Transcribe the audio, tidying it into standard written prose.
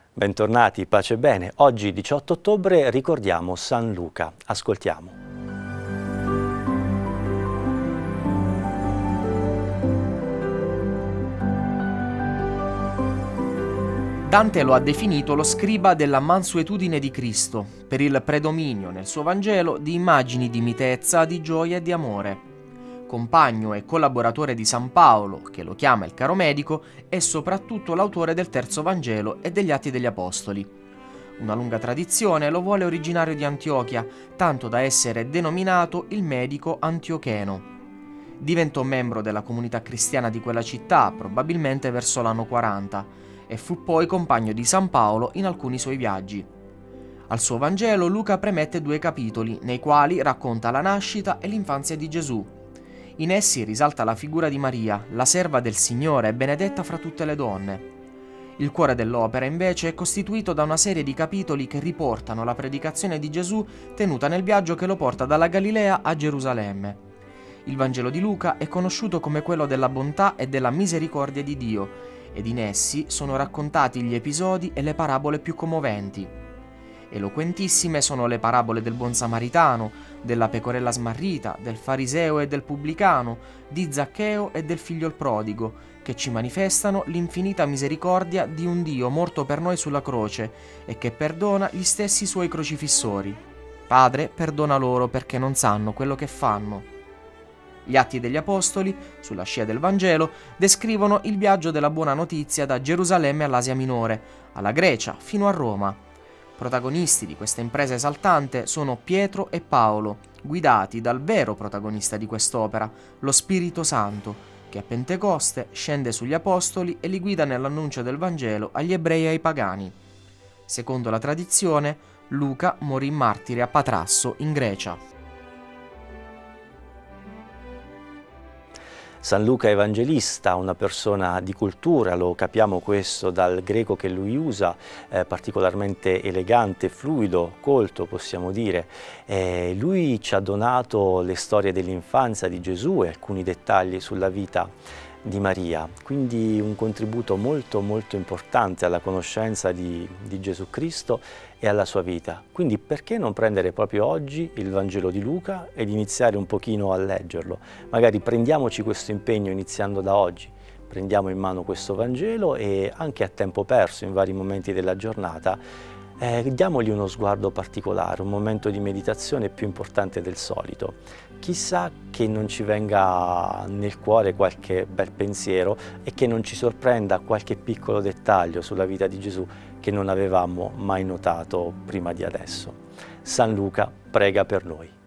Bentornati, pace e bene. Oggi 18 ottobre ricordiamo San Luca. Ascoltiamo. Dante lo ha definito lo scriba della mansuetudine di Cristo, per il predominio nel suo Vangelo di immagini di mitezza, di gioia e di amore. Compagno e collaboratore di San Paolo, che lo chiama il caro medico, è soprattutto l'autore del terzo Vangelo e degli Atti degli Apostoli. Una lunga tradizione lo vuole originario di Antiochia, tanto da essere denominato il medico antiocheno. Diventò membro della comunità cristiana di quella città, probabilmente verso l'anno 40, e fu poi compagno di San Paolo in alcuni suoi viaggi. Al suo Vangelo Luca premette 2 capitoli, nei quali racconta la nascita e l'infanzia di Gesù. In essi risalta la figura di Maria, la serva del Signore, benedetta fra tutte le donne. Il cuore dell'opera invece è costituito da una serie di capitoli che riportano la predicazione di Gesù tenuta nel viaggio che lo porta dalla Galilea a Gerusalemme. Il Vangelo di Luca è conosciuto come quello della bontà e della misericordia di Dio, ed in essi sono raccontati gli episodi e le parabole più commoventi. Eloquentissime sono le parabole del buon samaritano, della pecorella smarrita, del fariseo e del pubblicano, di Zaccheo e del figlio il prodigo, che ci manifestano l'infinita misericordia di un Dio morto per noi sulla croce e che perdona gli stessi suoi crocifissori. Padre, perdona loro perché non sanno quello che fanno. Gli Atti degli Apostoli, sulla scia del Vangelo, descrivono il viaggio della buona notizia da Gerusalemme all'Asia Minore, alla Grecia, fino a Roma. Protagonisti di questa impresa esaltante sono Pietro e Paolo, guidati dal vero protagonista di quest'opera, lo Spirito Santo, che a Pentecoste scende sugli Apostoli e li guida nell'annuncio del Vangelo agli ebrei e ai pagani. Secondo la tradizione, Luca morì martire a Patrasso, in Grecia. San Luca Evangelista, una persona di cultura, lo capiamo questo dal greco che lui usa, particolarmente elegante, fluido, colto possiamo dire. Lui ci ha donato le storie dell'infanzia di Gesù e alcuni dettagli sulla vita di Maria, quindi un contributo molto importante alla conoscenza di Gesù Cristo e alla sua vita. Quindi perché non prendere proprio oggi il Vangelo di Luca ed iniziare un pochino a leggerlo? Magari prendiamoci questo impegno iniziando da oggi, prendiamo in mano questo Vangelo e anche a tempo perso in vari momenti della giornata diamogli uno sguardo particolare, un momento di meditazione più importante del solito. Chissà che non ci venga nel cuore qualche bel pensiero e che non ci sorprenda qualche piccolo dettaglio sulla vita di Gesù che non avevamo mai notato prima di adesso. San Luca prega per noi.